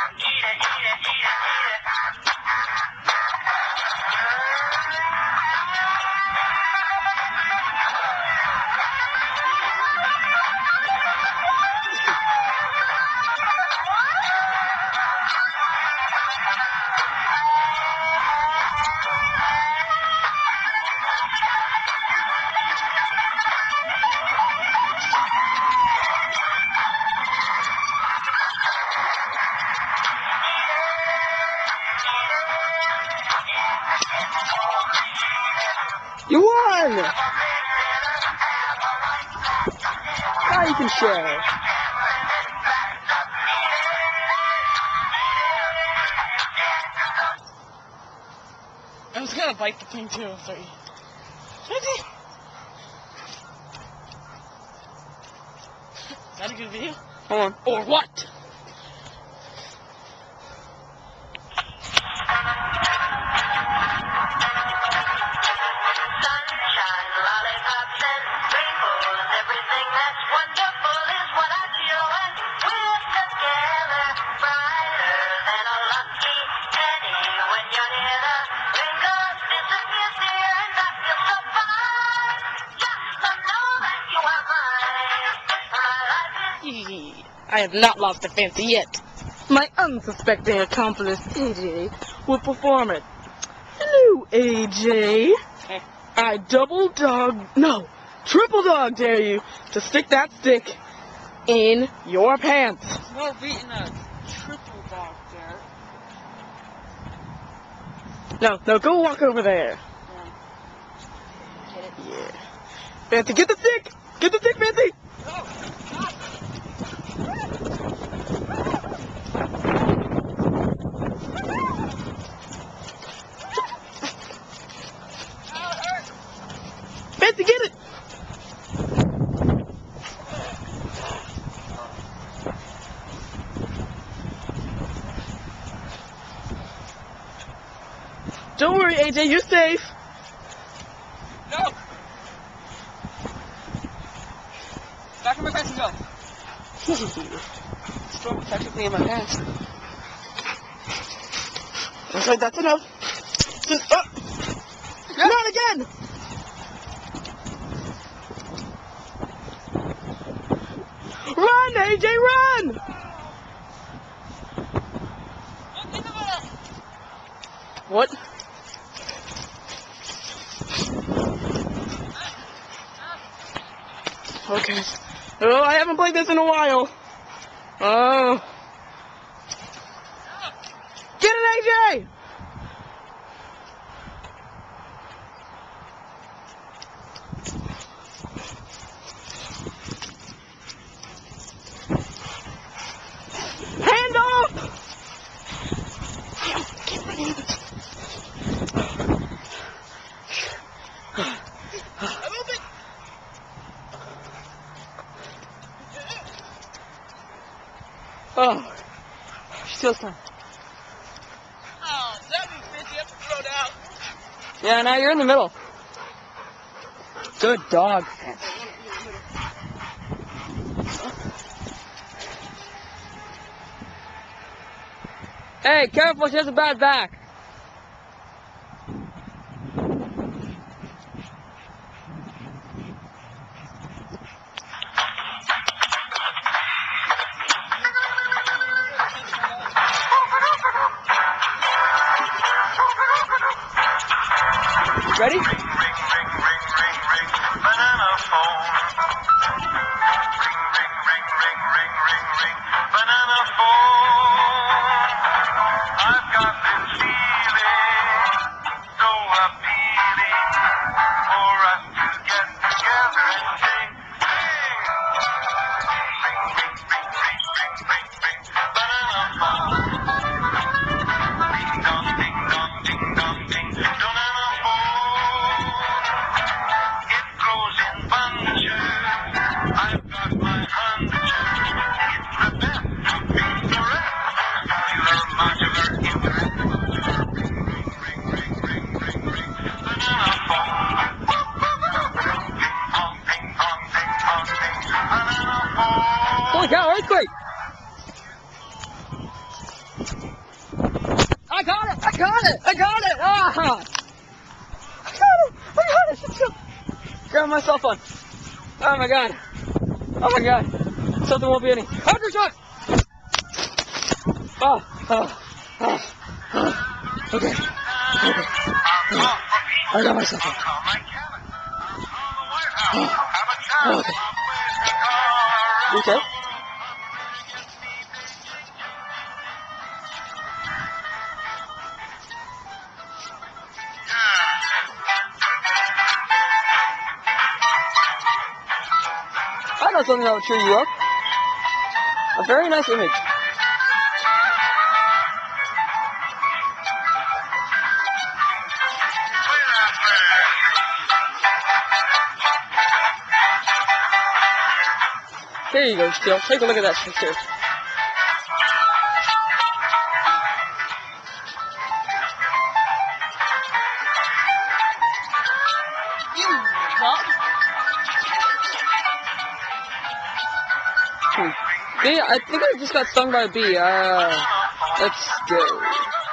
You won! Now you can share. I was gonna bite the thing too, I'm sorry. Is that a good video? Hold on. Or what? I have not lost a fancy yet. My unsuspecting accomplice, AJ, will perform it. Hello, AJ. Hey. I triple dog dare you to stick that stick in your pants. We're beating a triple dog there. No, go walk over there. Get it? Yeah. Fancy, get the stick! Get the stick, Fancy! Fancy, get it! Don't worry, AJ, you're safe. No! Back in my pants and go. Still technically in my pants. Looks like that's enough. Yeah. Not again! Run, AJ, run! What? Okay. Oh, I haven't played this in a while. Oh. Get it, AJ! Hand off! Keep running it. Oh, still time. Oh, that means Fancy have to throw down. Yeah, now you're in the middle. Good dog. Hey, careful, she has a bad back. Ready? Ring, ring, ring, ring, ring, banana phone. Ring, ring, ring, ring, ring, ring, ring, banana phone. I've got this feeling, so appealing, for us to get together and sing, sing. Ring, ring, ring, ring, ring, ring, ring, banana phone. Ding dong, ding dong, ding dong, ding, banana phone. got it! I got it! Ah! I got it! Grab my cell phone. Oh my god. Oh my god. Something won't be any. Aftershock! Oh. Okay. I got my cell phone. Okay. You okay? I know something that will cheer you up. A very nice image. Here you go, Steel. Take a look at that picture. Bee, I think I just got stung by a bee. Let's go.